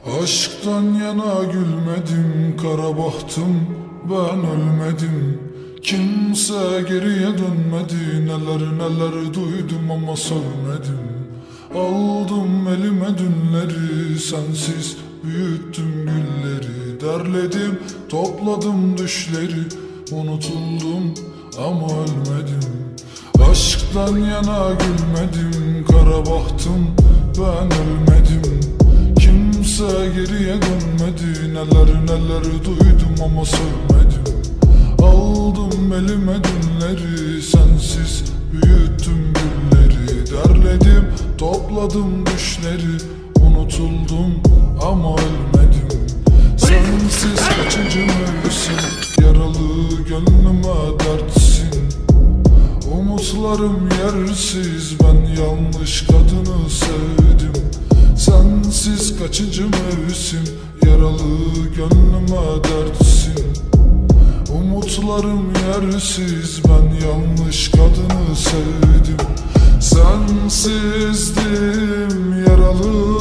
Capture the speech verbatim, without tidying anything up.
Aşktan yana gülmedim, kara bahtım, ben ölmedim. Kimse geriye dönmedi, neler neler duydum ama sövmedim. Aldım elime dünleri, sensiz büyüttüm gülleri. Derledim, topladım düşleri, unutuldum ama ölmedim. Aşktan yana gülmedim, kara bahtım, ben ölmedim. Kimse geriye dönmedi, neler neler duydum ama sövmedim. Aldım elime dünleri, sensiz büyüttüm gülleri. Derledim, topladım düşleri, unutuldum ama ölmedim. Sensiz kaçıncı mevsim, yaralı gönlüme dertsin. Umutlarım yersiz, ben yanlış kadını sevdim. Sensiz kaçıncı mevsim, yaralı gönlüme dertsin. Umutlarım yersiz, ben yanlış kadını sevdim. Sensizdim, yaralı